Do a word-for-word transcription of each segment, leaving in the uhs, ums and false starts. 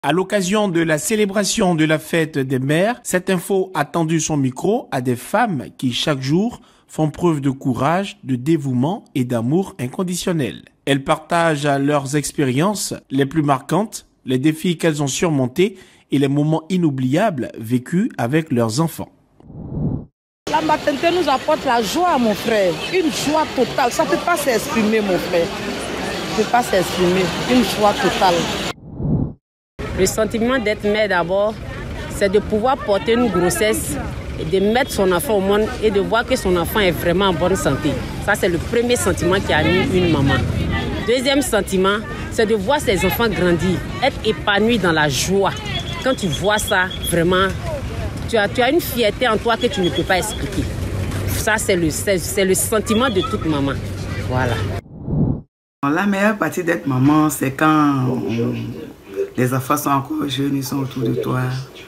À l'occasion de la célébration de la fête des mères, cette info a tendu son micro à des femmes qui, chaque jour, font preuve de courage, de dévouement et d'amour inconditionnel. Elles partagent leurs expériences les plus marquantes, les défis qu'elles ont surmontés et les moments inoubliables vécus avec leurs enfants. La maternité nous apporte la joie, mon frère, une joie totale. Ça ne peut pas s'exprimer, mon frère. Ça ne peut pas s'exprimer, une joie totale. Le sentiment d'être mère d'abord, c'est de pouvoir porter une grossesse et de mettre son enfant au monde et de voir que son enfant est vraiment en bonne santé. Ça, c'est le premier sentiment qui anime une maman. Deuxième sentiment, c'est de voir ses enfants grandir, être épanouis dans la joie. Quand tu vois ça, vraiment, tu as, tu as une fierté en toi que tu ne peux pas expliquer. Ça, c'est le, c'est, c'est le sentiment de toute maman. Voilà. La meilleure partie d'être maman, c'est quand on, les enfants sont encore jeunes, ils sont autour de toi.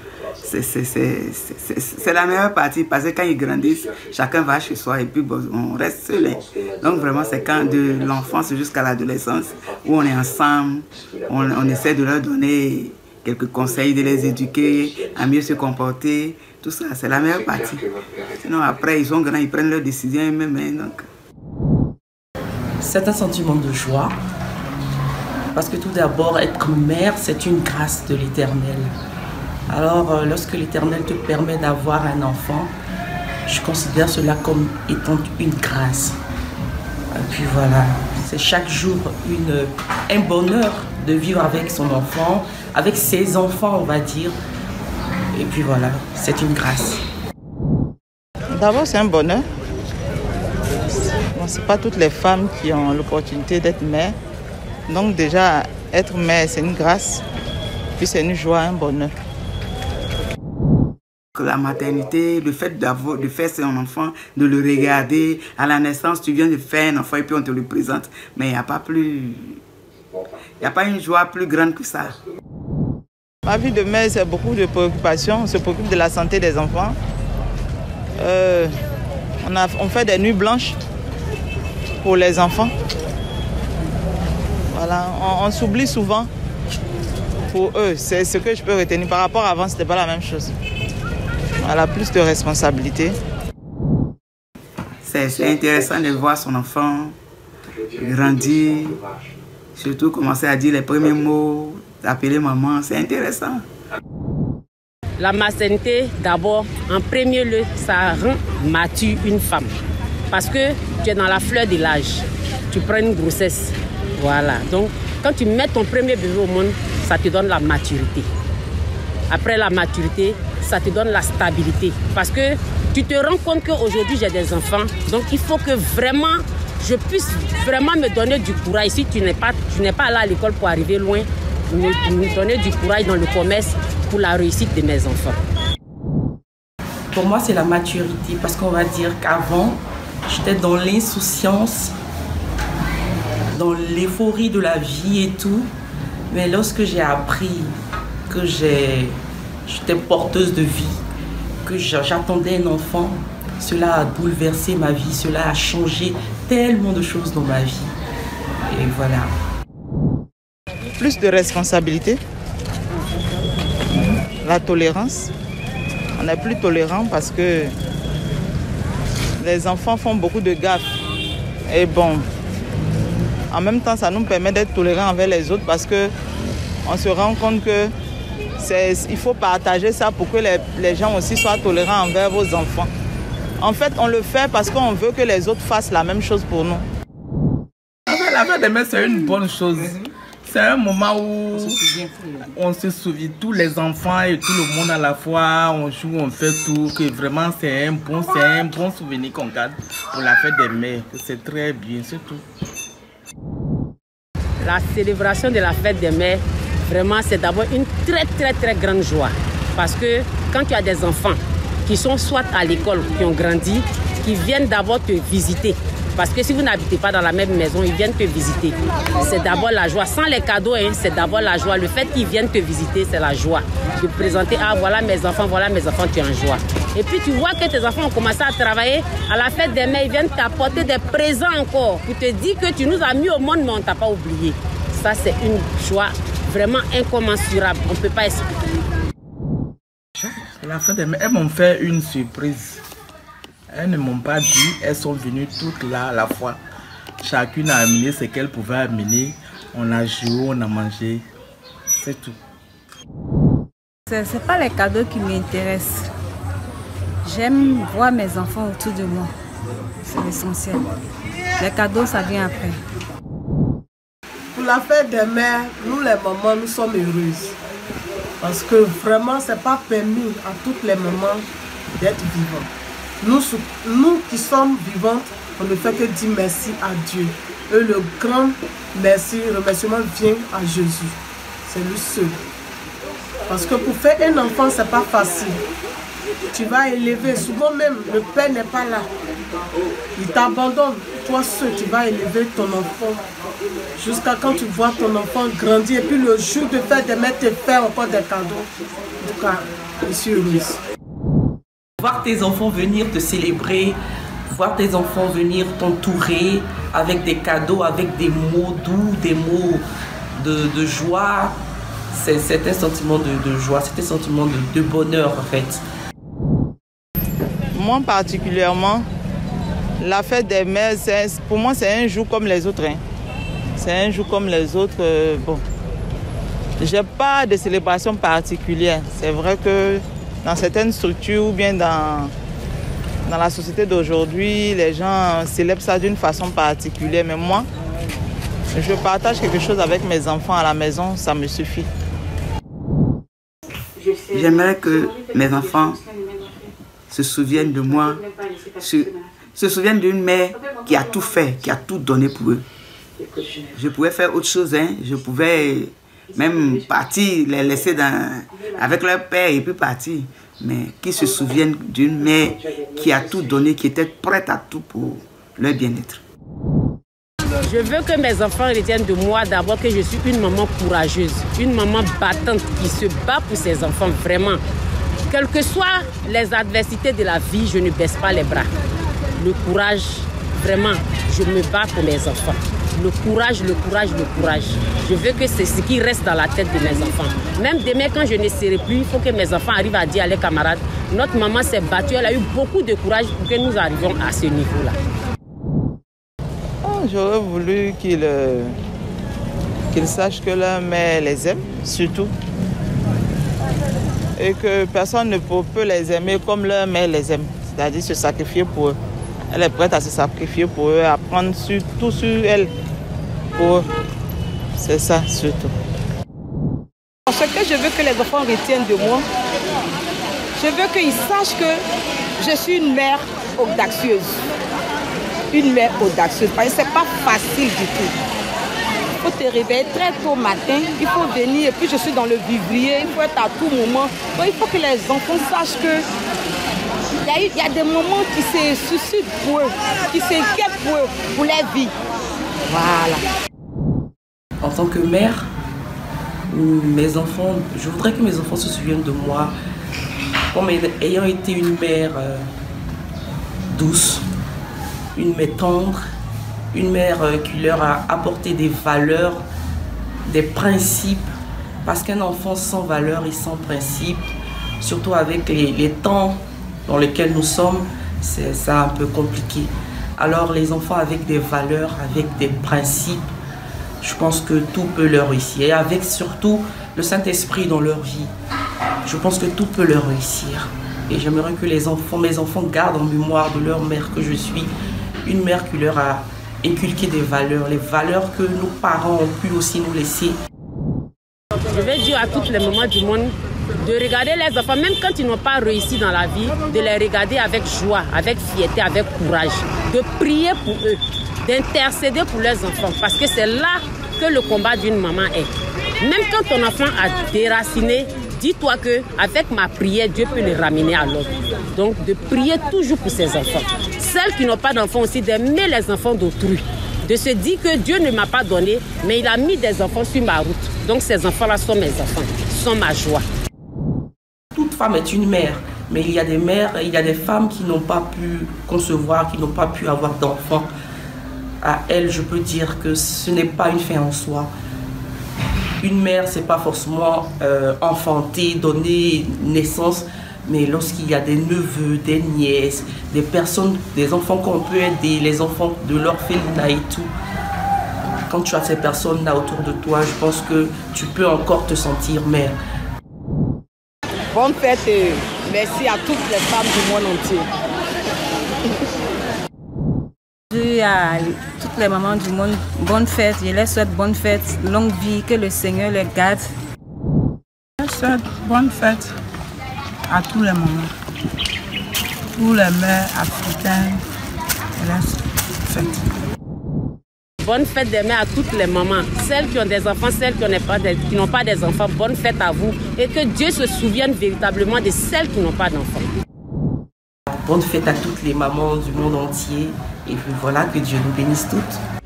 C'est la meilleure partie parce que quand ils grandissent, chacun va chez soi et puis bon, on reste seul. Hein. Donc vraiment, c'est quand de l'enfance jusqu'à l'adolescence où on est ensemble, on, on essaie de leur donner quelques conseils, de les éduquer à mieux se comporter. Tout ça, c'est la meilleure partie. Sinon après, ils sont grands, ils prennent leurs décisions eux-mêmes. Hein, donc. C'est un sentiment de joie. Parce que tout d'abord, être mère, c'est une grâce de l'Éternel. Alors, euh, lorsque l'Éternel te permet d'avoir un enfant, je considère cela comme étant une grâce. Et puis voilà, c'est chaque jour une, un bonheur de vivre avec son enfant, avec ses enfants, on va dire. Et puis voilà, c'est une grâce. D'abord, c'est un bonheur. Bon, ce n'est pas toutes les femmes qui ont l'opportunité d'être mères. Donc déjà, être mère, c'est une grâce, puis c'est une joie, un bonheur. La maternité, le fait d'avoir, de faire son enfant, de le regarder, à la naissance, tu viens de faire un enfant et puis on te le présente. Mais il n'y a pas plus, il n'y a pas une joie plus grande que ça. Ma vie de mère, c'est beaucoup de préoccupations. On se préoccupe de la santé des enfants. Euh, on, a, on fait des nuits blanches pour les enfants. Voilà, on, on s'oublie souvent pour eux. C'est ce que je peux retenir. Par rapport à avant, ce n'était pas la même chose. Voilà, plus de responsabilité. C'est intéressant de voir son enfant grandir, surtout commencer à dire les premiers mots, appeler maman, c'est intéressant. La maternité, d'abord, en premier lieu, ça rend mature une femme. Parce que tu es dans la fleur de l'âge. Tu prends une grossesse. Voilà, donc quand tu mets ton premier bébé au monde, ça te donne la maturité. Après la maturité, ça te donne la stabilité. Parce que tu te rends compte qu'aujourd'hui j'ai des enfants, donc il faut que vraiment je puisse vraiment me donner du courage. Si tu n'es pas, tu n'es pas là à l'école pour arriver loin, me, me donner du courage dans le commerce pour la réussite de mes enfants. Pour moi, c'est la maturité, parce qu'on va dire qu'avant, j'étais dans l'insouciance, dans l'euphorie de la vie et tout. Mais lorsque j'ai appris que j'étais porteuse de vie, que j'attendais un enfant, cela a bouleversé ma vie, cela a changé tellement de choses dans ma vie. Et voilà. Plus de responsabilité, la tolérance. On est plus tolérant parce que les enfants font beaucoup de gaffes. Et bon, en même temps, ça nous permet d'être tolérants envers les autres parce qu'on se rend compte que il faut partager ça pour que les, les gens aussi soient tolérants envers vos enfants. En fait, on le fait parce qu'on veut que les autres fassent la même chose pour nous. La fête des mères, c'est une bonne chose. C'est un moment où on se souvient, tous les enfants et tout le monde à la fois, on joue, on fait tout, que vraiment c'est un bon, c'est un bon souvenir qu'on garde pour la fête des mères. C'est très bien, c'est tout. La célébration de la fête des mères, vraiment, c'est d'abord une très, très, très grande joie. Parce que quand tu as des enfants qui sont soit à l'école, qui ont grandi, qui viennent d'abord te visiter. Parce que si vous n'habitez pas dans la même maison, ils viennent te visiter. C'est d'abord la joie. Sans les cadeaux, hein, c'est d'abord la joie. Le fait qu'ils viennent te visiter, c'est la joie. De présenter, ah voilà mes enfants, voilà mes enfants, tu es en joie. Et puis tu vois que tes enfants ont commencé à travailler. À la fête des mères, ils viennent t'apporter des présents encore. Pour te dire que tu nous as mis au monde, mais on ne t'a pas oublié. Ça, c'est une joie vraiment incommensurable. On ne peut pas expliquer. La fête des mères, elles m'ont fait une surprise. Elles ne m'ont pas dit, elles sont venues toutes là à la fois. Chacune a amené ce qu'elle pouvait amener. On a joué, on a mangé. C'est tout. Ce n'est pas les cadeaux qui m'intéressent. J'aime voir mes enfants autour de moi. C'est l'essentiel. Les cadeaux, ça vient après. Pour la fête des mères, nous les mamans, nous sommes heureuses. Parce que vraiment, ce n'est pas permis à toutes les mamans d'être vivantes. Nous, nous qui sommes vivantes, on ne fait que dire merci à Dieu. Et le grand merci, le remerciement vient à Jésus. C'est lui seul. Parce que pour faire un enfant, ce n'est pas facile. Tu vas élever, souvent même le père n'est pas là. Il t'abandonne, toi seul, tu vas élever ton enfant. Jusqu'à quand tu vois ton enfant grandir. Et puis le jour de fête des mères, te faire encore des cadeaux. En tout cas, je suis heureuse. Voir tes enfants venir te célébrer, voir tes enfants venir t'entourer avec des cadeaux, avec des mots doux, des mots de, de joie, c'est un sentiment de, de joie, c'est un sentiment de, de bonheur en fait. Moi particulièrement, la fête des mères, pour moi c'est un jour comme les autres. Hein. C'est un jour comme les autres. Euh, bon, j'ai pas de célébration particulière. C'est vrai que dans certaines structures ou bien dans, dans la société d'aujourd'hui, les gens célèbrent ça d'une façon particulière. Mais moi, je partage quelque chose avec mes enfants à la maison, ça me suffit. J'aimerais que mes enfants se souviennent de moi, se, se souviennent d'une mère qui a tout fait, qui a tout donné pour eux. Je pouvais faire autre chose, hein. Je pouvais même partir, les laisser dans, avec leur père et puis partir. Mais qu'ils se souviennent d'une mère qui a tout donné, qui était prête à tout pour leur bien-être. Je veux que mes enfants retiennent de moi d'abord que je suis une maman courageuse, une maman battante qui se bat pour ses enfants vraiment. Quelles que soient les adversités de la vie, je ne baisse pas les bras. Le courage, vraiment, je me bats pour mes enfants. Le courage, le courage, le courage. Je veux que c'est ce qui reste dans la tête de mes enfants. Même demain, quand je ne serai plus, il faut que mes enfants arrivent à dire à leurs camarades, notre maman s'est battue, elle a eu beaucoup de courage pour que nous arrivions à ce niveau-là. Oh, j'aurais voulu qu'ils euh, qu'ils sachent que leur mère les aime, surtout. Et que personne ne peut les aimer comme leur mère les aime. C'est-à-dire se sacrifier pour eux. Elle est prête à se sacrifier pour eux, à prendre sur, tout sur elle pour eux. C'est ça surtout. Ce que je veux que les enfants retiennent de moi, je veux qu'ils sachent que je suis une mère audacieuse. Une mère audacieuse. Parce que ce n'est pas facile du tout. Il faut te réveiller très tôt matin, il faut venir, et puis je suis dans le vivrier, il faut être à tout moment. Donc il faut que les enfants sachent que il y a, eu, il y a des moments qui se suscitent pour eux, qui s'inquiètent pour eux, pour leur vie. Voilà. En tant que mère, mes enfants, je voudrais que mes enfants se souviennent de moi comme ayant été une mère euh, douce, une mère tendre, une mère qui leur a apporté des valeurs, des principes. Parce qu'un enfant sans valeurs et sans principes, surtout avec les, les temps dans lesquels nous sommes, c'est ça un peu compliqué. Alors les enfants avec des valeurs, avec des principes, je pense que tout peut leur réussir. Et avec surtout le Saint-Esprit dans leur vie, je pense que tout peut leur réussir. Et j'aimerais que les enfants, mes enfants gardent en mémoire de leur mère que je suis, une mère qui leur a inculqué des valeurs, les valeurs que nos parents ont pu aussi nous laisser. Je vais dire à toutes les mamans du monde de regarder les enfants, même quand ils n'ont pas réussi dans la vie, de les regarder avec joie, avec fierté, avec courage, de prier pour eux, d'intercéder pour leurs enfants, parce que c'est là que le combat d'une maman est. Même quand ton enfant a déraciné, dis-toi qu'avec ma prière, Dieu peut le ramener à l'autre. Donc de prier toujours pour ses enfants. Celles qui n'ont pas d'enfants aussi, d'aimer les enfants d'autrui. De se dire que Dieu ne m'a pas donné, mais il a mis des enfants sur ma route. Donc ces enfants-là sont mes enfants, sont ma joie. Toute femme est une mère, mais il y a des mères, il y a des femmes qui n'ont pas pu concevoir, qui n'ont pas pu avoir d'enfants. À elles, je peux dire que ce n'est pas une fin en soi. une mère, c'est pas forcément euh, enfanter, donner naissance, mais lorsqu'il y a des neveux, des nièces, des personnes, des enfants qu'on peut aider, les enfants de l'orphelinat et tout. Quand tu as ces personnes-là autour de toi, je pense que tu peux encore te sentir mère. Bonne fête et merci à toutes les femmes du monde entier. À toutes les mamans du monde, bonne fête. Je les souhaite bonne fête, longue vie, que le Seigneur les garde. Je souhaite bonne fête à tous les mamans, tous les mères africaines. Fête. Bonne fête des mères à toutes les mamans, celles qui ont des enfants, celles qui n'ont pas, pas des enfants. Bonne fête à vous et que Dieu se souvienne véritablement de celles qui n'ont pas d'enfants. Bonne fête à toutes les mamans du monde entier et puis voilà, que Dieu nous bénisse toutes.